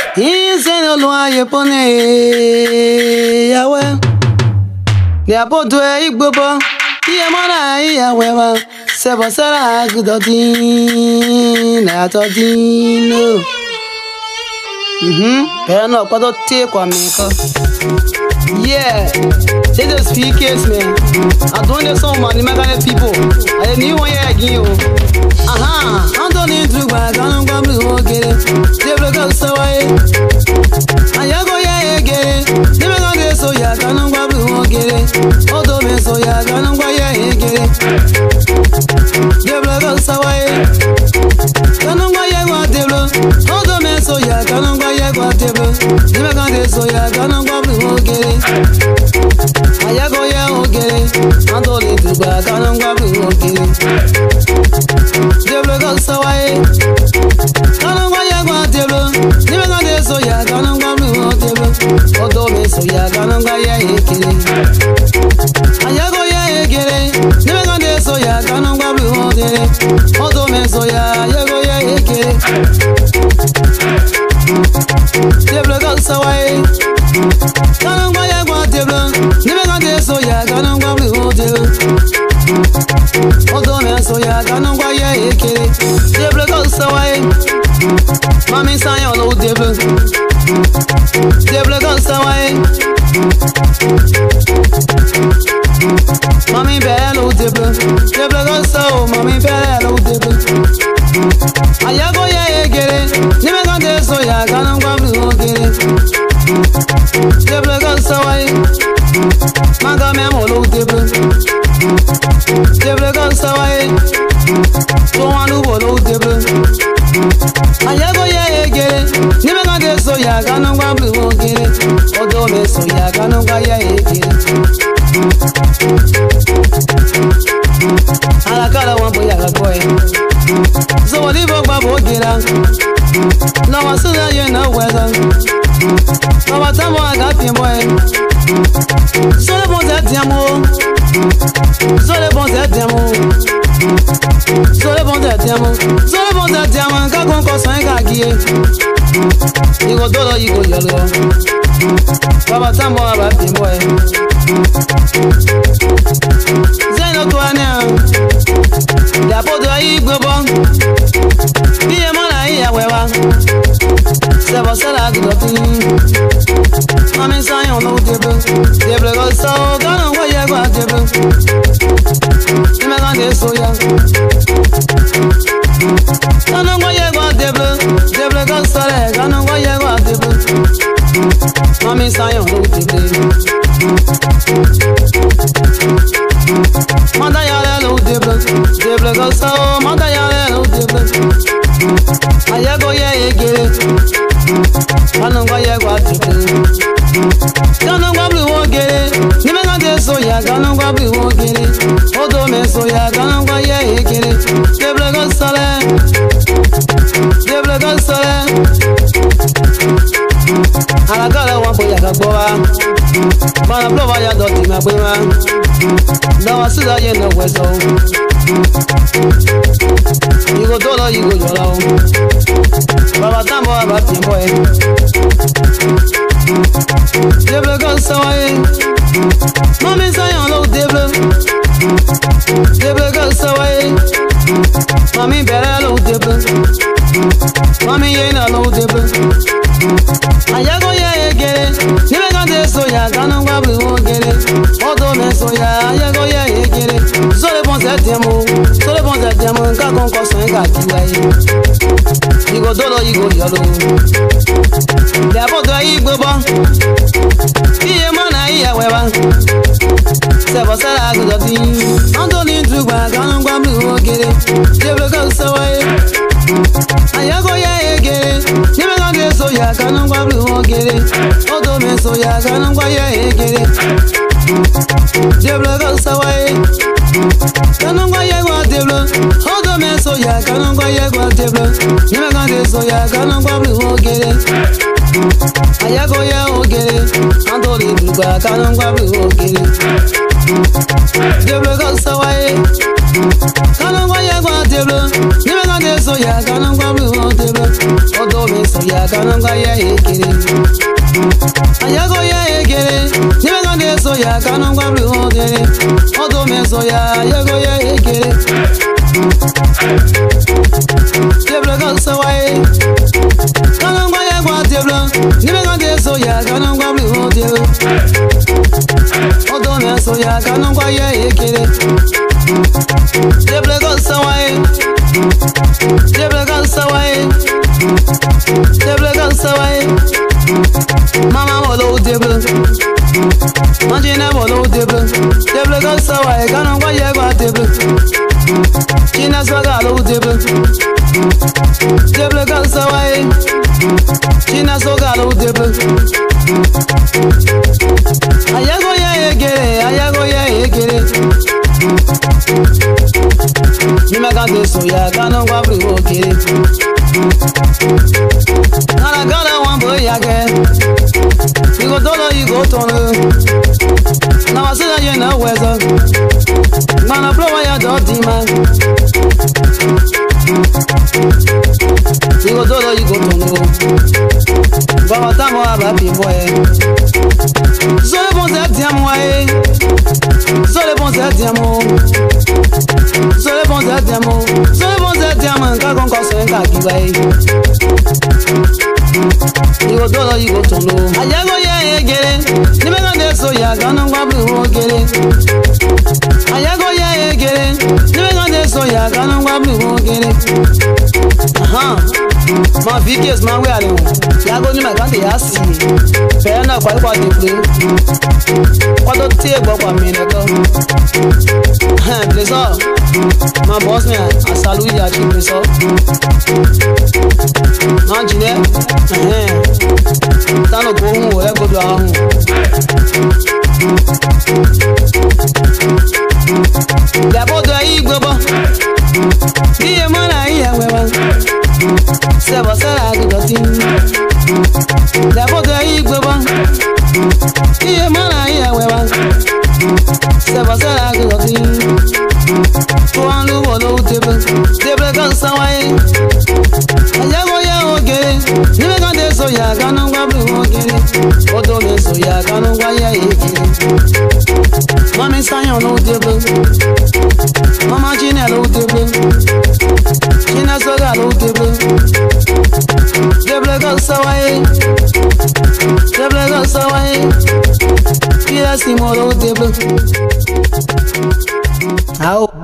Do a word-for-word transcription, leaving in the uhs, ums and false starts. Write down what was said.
He's in a loya pone. Yawe. The apote igbobo. Yamana yawewa. Seba sara gudodin. Atodin. Mhm. Pero quando te com a minha. Yeah. They just speak case, man. I don't need some money, my kind of people. I need one year again. Aha. I'm don't need to buy. I don't want to get it. They block us so I. I go yeah get it. They make on this so yeah. I don't want to get it. Oh don't me so yeah. I don't want yeah get it. They block us so I. I don't want yeah what they block. Oh don't me so yeah. I don't want yeah what they block. They make on this so yeah. I don't want to get it. I go yeah okay. I don't need to buy. I don't want to get it. They block us so I. I don't want yeah what they block. They make on this so yeah. I don't want to get it. Oh don't me so yeah. I don't want yeah get it. I go yeah get it. They make on this so yeah. I don't want to get it. Oh don't me so yeah. I go yeah get it. They block us so I. Can't go yeah what they block. They make on this so yeah. I don't want to get it. Oh don't me so yeah. I don't want yeah get it. They block us so I. Mommy say all out they block. They block us so I. Mommy bell out they block. They block us so. Mommy bell out they block. I go yeah get it. They make on this so yeah. I don't want to get it. They block us so I. Manga me all out they block. They block us so I. Don't want to all out they block. I go yeah get it. They make on this so yeah. I don't want to get it. Oh don't me so yeah. I don't want yeah get it. Ala kala wan boya la boy. So what if I go get out? Now I saw that you know weather. Now I tell I got him boy. So the bones at Diamo. So the bones at Diamo. So the bones at Diamo. So the bones at Diamo. Can't go cause I can't get. You go dollar, you go yellow. Baba Tambo about him boy. Zeno Tuania. La podo ahí gbogbo. Bí ẹ mọ́ náà yíya wẹ̀wá. Sẹ̀bọ̀ sẹ́lá gùdọ̀tí. Mami sáyẹn ló débé. Débé kò sọ gánà wọ́n yẹ gbà débé. Ìmẹ̀kan dé sóyà. Gánà wọ́n yẹ gbà débé. Débé kò sọ̀rẹ̀ gánà wọ́n yẹ gbà débé. Mami sáyẹn ló débé. Manda yale lo débé. Débé kò sọ manda yale lo débé. Ayé go yẹ egere. Gánà wọ́n yẹ gbà débé. Gánà wọ́n bí wọ́n gere. Níbẹ̀ kan dé sóyà gánà wọ́n bí wọ́n gere. Odò mi sóyà gánà wọ́n yẹ egere. Débé kò sọ̀rẹ̀. Débé kò sọ̀rẹ̀. Alagala wan boya ka gbo wa. Mana blow wa ya doti ma gbe wa. Na wa sida ye no wezo. You go dolo you go yola o. Baba Tambo aba timbo e. Deblo go sawa e. Mami sayan lo deblo. Deblo go sawa e. Mami bere lo deblo. Mami ye na lo deblo. Ayago yeah get it. Never got this so yeah. Gonna go blue won't get it. Although me so yeah. Ayago yeah get it. So the bones at demo. So the bones at demo. Can't go cause I got you. You go dolo, you go yellow. The about the Igbo bong. Be a man I hear where. Several sala good of thing. I'm don't need to buy. Gonna go blue won't get it. Never go so I. Ayago yeah get it. Never got this so yeah. Gonna go blue won't get it. Although me so yeah. Gonna go yeah get it. Deblo go so I. Gonna go yeah go deblo. Although me so yeah. Gonna go yeah go deblo. Never got this so yeah. Gonna go blue won't get it. Ayago yeah won't get it. I'm don't need to buy. Gonna go blue won't get it. Deblo go so I. Gonna go yeah go deblo. Never got this so yeah. Gonna go blue won't deblo. Although me so soya kanongwa ya ekele. Ayago ya ekele, nibegande soya kanongwa bludele. Odo me soya, ayago ya ekele. Teblo kansawaye, kanongwa ya kwa teblo, nibegande soya kanongwa bludele. Odo me soya kanongwa ya ekele. Teblo kansawaye, teblo kansawaye, teblo kansawaye. Mama bolo teblo, manjina bolo teblo. Teblo kansawaye kanongwa ya kwa teblo. China swaga lo teblo. Teblo kansawaye, China swaga lo teblo. Ayago ya egere, ayago ya egere. Nimegande soya kanongwa blu okere. Nana gana wambo yage. You go dolo, you go tono. Now I say you know weather. Man a blow ya dirty man. You go dolo, you go tono. Baba tamo abapi boy. Zole bon zé diamo eh. Zole bon zé diamo. Zole bon zé diamo. Zole bon zé diamo. Ka kon ko se ka kiba eh. You go dolo, you go tono. Ayago ya egere. Nimegande soya kanongwa blu okere. Ayago ya egere. Nimegande soya kanongwa blu okere. Aha. Ma vikes ma we ale. Yago ni magande yasi. Fe na kwa kwa de. Kwa do tie gbo kwa mi ne ko. Ha, pleso. Ma boss me a salu ya chi pleso. Ma jine. Eh. Tano go hu o le go do ahun. Ya bodo igbobo. Iye mana iye wewa. Sebo sara gudoti. Ya bodo igbobo. Iye mana iye wewa. Sebo sara gudoti. Tuanlu bolo tebe. Tebe kansawaye. Ayago ya ogere. Nimegande soya kanongwa blu ogere. Odo me soya kanongwa ya ekele. Mami sayon lo tebe. Mama chine lo tebe. Chine soga lo tebe. Tebe kansawaye. Tebe kansawaye. Kila simo lo tebe. Ao.